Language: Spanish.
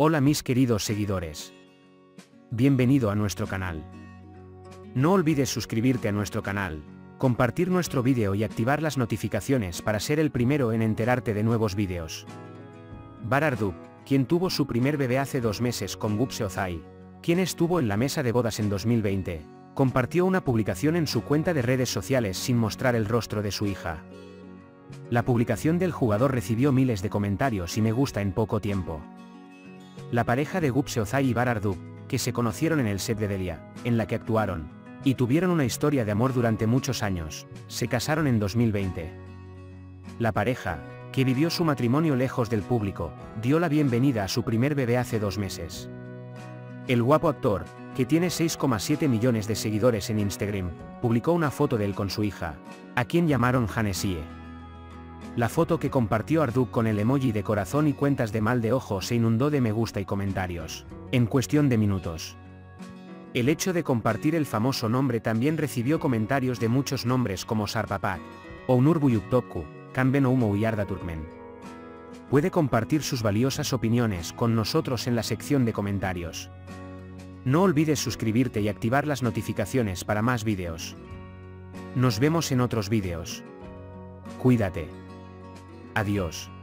Hola mis queridos seguidores. Bienvenido a nuestro canal. No olvides suscribirte a nuestro canal, compartir nuestro vídeo y activar las notificaciones para ser el primero en enterarte de nuevos vídeos. Barar Duk, quien tuvo su primer bebé hace 2 meses con Gupse Ozai, quien estuvo en la mesa de bodas en 2020, compartió una publicación en su cuenta de redes sociales sin mostrar el rostro de su hija. La publicación del jugador recibió miles de comentarios y me gusta en poco tiempo. La pareja de Gupse Ozai y Barar Duk, que se conocieron en el set de Delia, en la que actuaron, y tuvieron una historia de amor durante muchos años, se casaron en 2020. La pareja, que vivió su matrimonio lejos del público, dio la bienvenida a su primer bebé hace 2 meses. El guapo actor, que tiene 6,7 millones de seguidores en Instagram, publicó una foto de él con su hija, a quien llamaron Janesie. La foto que compartió Arduk con el emoji de corazón y cuentas de mal de ojo se inundó de me gusta y comentarios, en cuestión de minutos. El hecho de compartir el famoso nombre también recibió comentarios de muchos nombres como Sarpapak, Onur Buyuktopku, Kanben Oumo y Arda Turkmen. Puede compartir sus valiosas opiniones con nosotros en la sección de comentarios. No olvides suscribirte y activar las notificaciones para más vídeos. Nos vemos en otros vídeos. Cuídate. Adiós.